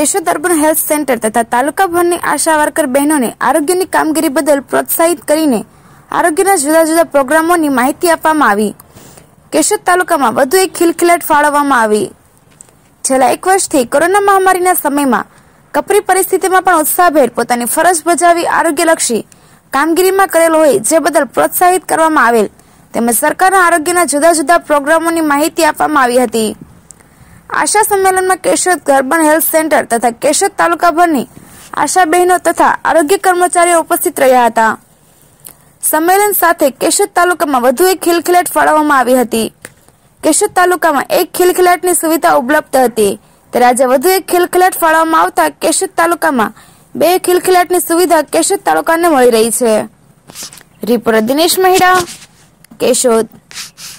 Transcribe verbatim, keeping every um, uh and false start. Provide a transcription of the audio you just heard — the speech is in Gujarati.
કેશોદ અર્બન હેલ્થ સેન્ટર તથા તાલુકાભરની આશા વર્કર બહેનોને આરોગ્યની કામગીરી બદલ પ્રોત્સાહિત કરીને આરોગ્યના જુદા જુદા પ્રોગ્રામોની માહિતી આપવામાં આવી. કેશોદ તાલુકામાં વધુ એક ખિલખિલાટ ફાળવવામાં આવી. છેલ્લા એક વર્ષથી કોરોના મહામારીના સમયમાં કપરી પરિસ્થિતિમાં પણ ઉત્સાહભેર પોતાની ફરજ બજાવી આરોગ્યલક્ષી કામગીરીમાં કરેલ હોય જે બદલ પ્રોત્સાહિત કરવામાં આવેલ તેમજ સરકારના આરોગ્યના જુદા જુદા પ્રોગ્રામોની માહિતી આપવામાં આવી હતી. આશા સંમેલનમાં કેશોદ અર્બન હેલ્થ સેન્ટર તથા કેશોદ તાલુકાભરની આશા બહેનો તથા આરોગ્ય કર્મચારીઓ ઉપસ્થિત રહ્યા હતા. સંમેલન સાથે કેશોદ તાલુકામાં વધુ એક ખિલખિલાટ ફાળવવામાં આવી હતી. કેશોદ તાલુકામાં એક ખિલખિલાટની સુવિધા ઉપલબ્ધ હતી ત્યારે આજે વધુ એક ખિલખિલાટ ફાળવવામાં આવતા કેશોદ તાલુકામાં બે ખિલખિલાટની સુવિધા કેશોદ તાલુકાને મળી રહી છે. રિપોર્ટર દિનેશ મહિડા, કેશોદ.